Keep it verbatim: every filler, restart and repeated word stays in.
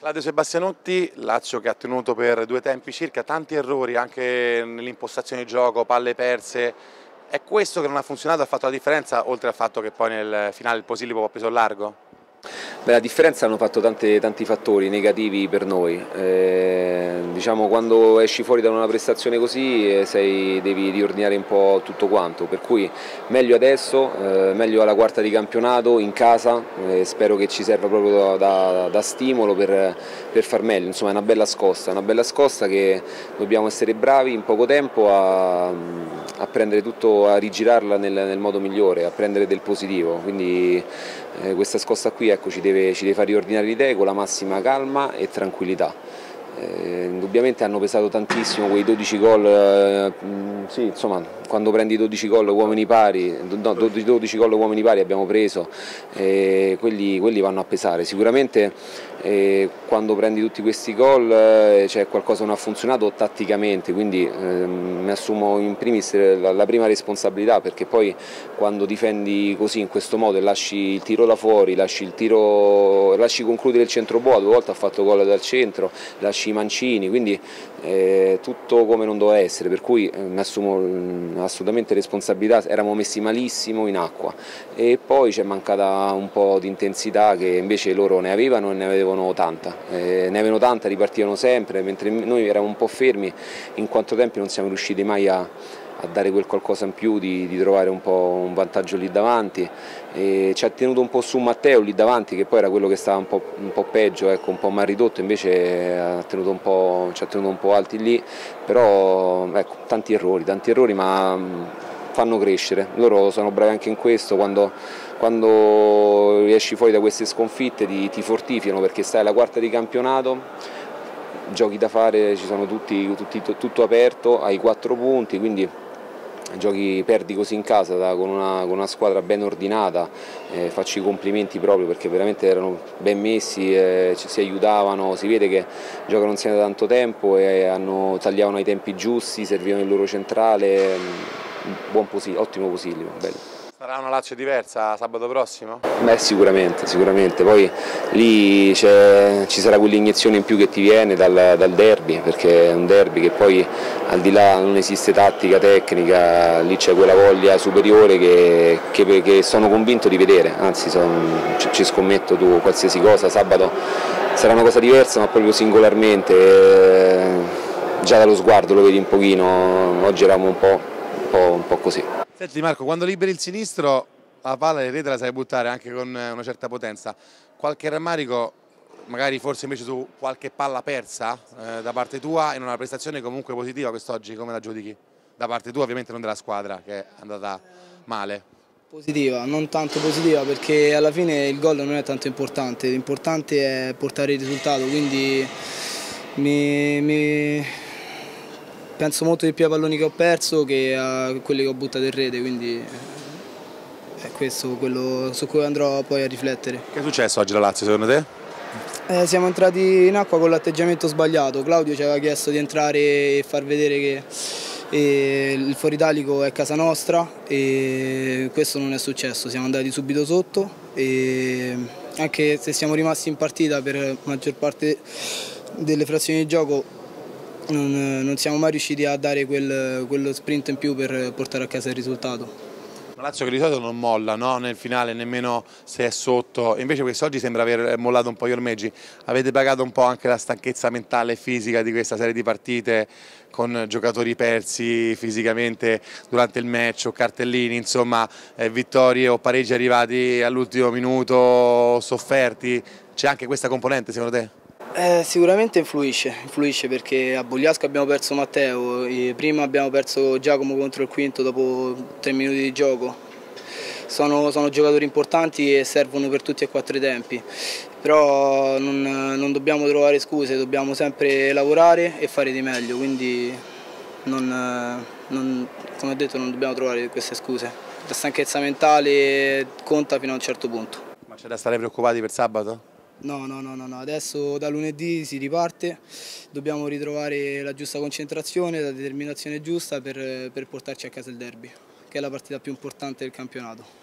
Claudio Sebastianotti, Lazio che ha tenuto per due tempi circa, tanti errori anche nell'impostazione di gioco, palle perse. È questo che non ha funzionato, ha fatto la differenza, oltre al fatto che poi nel finale il Posillipo ha preso il largo? Beh, la differenza hanno fatto tante, tanti fattori negativi per noi. Eh, diciamo, quando esci fuori da una prestazione così eh, sei, devi riordinare un po' tutto quanto, per cui meglio adesso, eh, meglio alla quarta di campionato in casa, eh, spero che ci serva proprio da, da, da stimolo per, per far meglio. Insomma, è una bella scossa, una bella scossa che dobbiamo essere bravi in poco tempo a, a prendere tutto, a rigirarla nel, nel modo migliore, a prendere del positivo. Quindi eh, questa scossa qui ecco, ci, deve, ci deve far riordinare le idee con la massima calma e tranquillità. Eh, indubbiamente hanno pesato tantissimo quei dodici gol, eh, sì, insomma, quando prendi dodici gol uomini pari, no, dodici gol uomini pari abbiamo preso, eh, quelli, quelli vanno a pesare. Sicuramente eh, quando prendi tutti questi gol eh, c'è qualcosa che non ha funzionato tatticamente, quindi eh, mi assumo in primis la, la prima responsabilità, perché poi quando difendi così in questo modo e lasci il tiro da fuori, lasci, il tiro, lasci concludere il centro boa, due volte ha fatto gol dal centro, lasci i mancini, quindi eh, tutto come non doveva essere, per cui eh, mi assumo mh, assolutamente responsabilità, eravamo messi malissimo in acqua e poi c'è mancata un po' di intensità che invece loro ne avevano e ne avevano tanta, eh, ne avevano tanta, ripartivano sempre, mentre noi eravamo un po' fermi, in quanto tempi non siamo riusciti mai a a dare quel qualcosa in più, di, di trovare un po' un vantaggio lì davanti. E ci ha tenuto un po' su Matteo lì davanti, che poi era quello che stava un po', un po' peggio, ecco, un po' mal ridotto, invece ha tenuto un po', ci ha tenuto un po' alti lì, però ecco, tanti errori, tanti errori ma fanno crescere, loro sono bravi anche in questo, quando, quando esci fuori da queste sconfitte ti, ti fortificano, perché stai alla quarta di campionato, giochi da fare ci sono tutti, tutti, tutto aperto, hai quattro punti, quindi giochi, perdi così in casa da, con, una, con una squadra ben ordinata, eh, faccio i complimenti proprio perché veramente erano ben messi, eh, ci si aiutavano, si vede che giocano insieme da tanto tempo e hanno, tagliavano ai tempi giusti, servivano il loro centrale, buon posi, ottimo Posillipo, bello. Sarà una Lazio diversa sabato prossimo? Beh, sicuramente, sicuramente, poi lì ci sarà quell'iniezione in più che ti viene dal, dal derby, perché è un derby che poi al di là non esiste tattica, tecnica, lì c'è quella voglia superiore che, che, che sono convinto di vedere, anzi son, ci scommetto tu qualsiasi cosa, sabato sarà una cosa diversa ma proprio singolarmente, eh, già dallo sguardo lo vedi un pochino, oggi eravamo un po', un po', un po' così. Senti Marco, quando liberi il sinistro la palla in rete la sai buttare anche con una certa potenza, qualche rammarico magari forse invece su qualche palla persa eh, da parte tua in una prestazione comunque positiva quest'oggi, come la giudichi? Da parte tua ovviamente, non della squadra che è andata male. Positiva, non tanto positiva perché alla fine il gol non è tanto importante, l'importante è portare il risultato, quindi mi, mi... penso molto di più ai palloni che ho perso che a quelli che ho buttato in rete, quindi è questo quello su cui andrò poi a riflettere. Che è successo oggi alla Lazio secondo te? Eh, siamo entrati in acqua con l'atteggiamento sbagliato, Claudio ci aveva chiesto di entrare e far vedere che e il fuoritalico è casa nostra e questo non è successo, siamo andati subito sotto e anche se siamo rimasti in partita per la maggior parte delle frazioni di gioco non, non siamo mai riusciti a dare quel, quello sprint in più per portare a casa il risultato. La Lazio che di solito non molla, no? Nel finale nemmeno se è sotto, invece quest'oggi sembra aver mollato un po' gli ormeggi. Avete pagato un po' anche la stanchezza mentale e fisica di questa serie di partite con giocatori persi fisicamente durante il match o cartellini, insomma eh, vittorie o pareggi arrivati all'ultimo minuto sofferti, c'è anche questa componente secondo te? Eh, sicuramente influisce, influisce perché a Bogliasco abbiamo perso Matteo, e prima abbiamo perso Giacomo contro il Quinto dopo tre minuti di gioco. Sono, sono giocatori importanti e servono per tutti e quattro i tempi, però non, non dobbiamo trovare scuse, dobbiamo sempre lavorare e fare di meglio, quindi non, non, come ho detto non dobbiamo trovare queste scuse. La stanchezza mentale conta fino a un certo punto. Ma c'è da stare preoccupati per sabato? No, no, no, no, adesso da lunedì si riparte, dobbiamo ritrovare la giusta concentrazione, la determinazione giusta per, per portarci a casa il derby, che è la partita più importante del campionato.